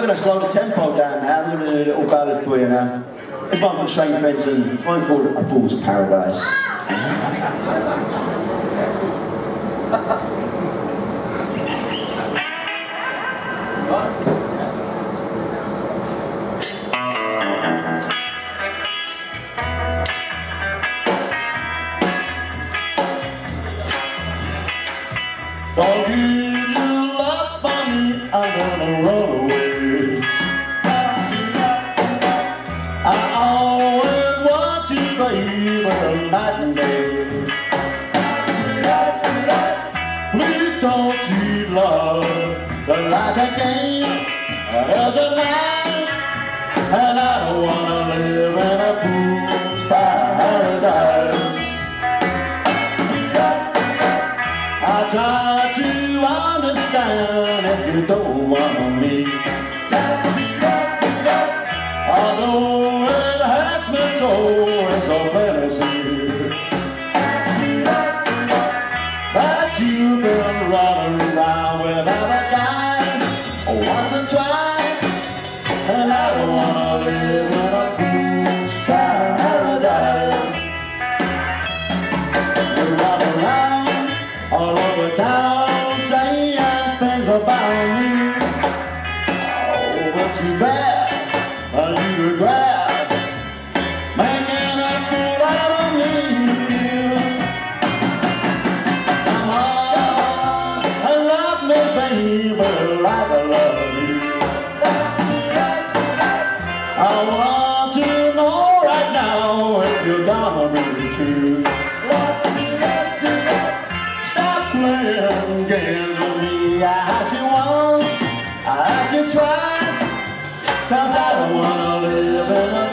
going to slow the tempo down now. I'm going to do a little ballad for you now. This one from Shane Fenton. It's one called A Fool's Paradise. Don't give your love for me, I'm gonna run away. I always want you, baby, night and day. Please don't treat love like a game of the night. And I don't wanna live in a fool's paradise. I try to understand if you don't want me. Although it hurts me so, it's so fantasy that you've been running around with other guys once and twice, and I don't wanna live in a fool's paradise. You run around all over town saying things about me. Oh, but too bad you regret making a fool out of me. Come on and love me, baby, like I love you. I want to know right now if you're gonna be true. Stop playing games with me. I asked you once, I asked you twice, 'cause I don't wanna live in a